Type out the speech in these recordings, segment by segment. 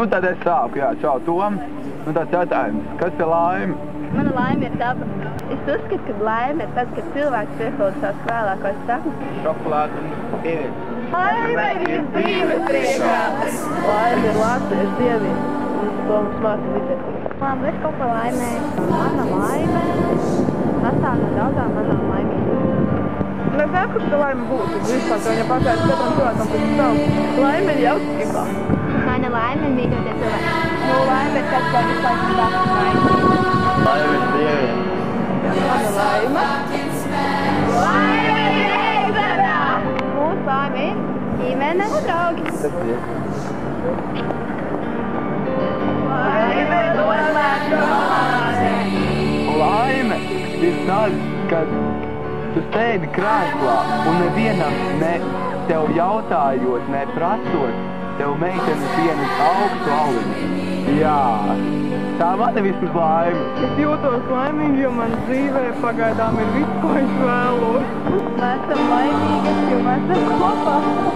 Nu, tad es sāku, jā, čau, Tom. Nu, tāds jautājums, kas ir laime? Mana laime ir daba. Es uzskatu, ka laime ir tad, kad cilvēks piepilda savus vēlākos sapņus. Šokolāde un pieredzi. Laime ir dzīves priekā. Laime ir Latvijas dieviete. To mums māca literatūra. Labi, es kaut ko laimēju. Mana laime sastāv no daudzām manām laimīgām. Nezinu, kas tā laime būtu. Vispār, ka viņa patērst katram cilvēkam pēc savu. Laime ir jautājumā. Mana laime ir mīļotie cilvēki. Nu, laime ir tas, ka visu laiku bāks laimīgi. Laime ir dieviete. Mana laime. Laime ir Eigzerā! Mūsu laime ir ģimene un draugi. Tas ir. Laime nolēk šokolādē. Laime ir tad, kad tu sēdi krēslā un nevienam ne tev jautājot, ne prasot, tev meitenes vienas augstu aliņu. Jā, tā man ir vismaz laime. Es jūtos laimīgi, jo man dzīvē pagaidām ir viss, ko es vēlos. Mēs esam laimīgas, jo mēs esam kopā.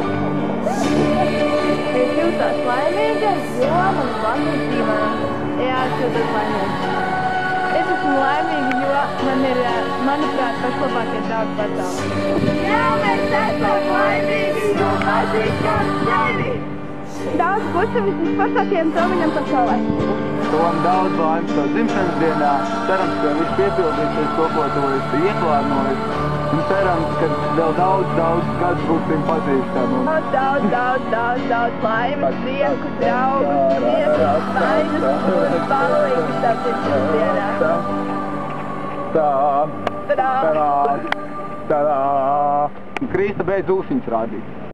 Es jūtos laimīga, jo man patīk ģimene. Jā, es jūtos laimīga. Es esmu laimīga, jo man ir, manuprāt, pašlabākie draugi pasaulē. Jā, mēs esam laimīgi, jo patīkam sevi. Daudz pusavis visforšākajiem cilvēkiem pasaulē. Tom daudz laimes tev dzimšanas dienā. Cerams, ka viņš piepildīsies to, ko tu esi ieplānojis. Un cerams, ka vēl daudz gadus būsim pazīstami. Daudz laimes, prieku, draugus, priecas, vainas un palīgu tev dzimšanas dienā. Tā. Krīsta beidz ūsiņas rādīt.